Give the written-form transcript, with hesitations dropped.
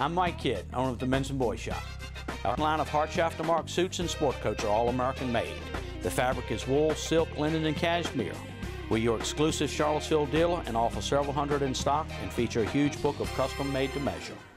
I'm Mike Kidd, owner of the Men's and Boys Shop. Our line of Hart Schaffner Marx suits and sport coats are all American made. The fabric is wool, silk, linen, and cashmere. We're your exclusive Charlottesville dealer and offer several hundred in stock and feature a huge book of custom made to measure.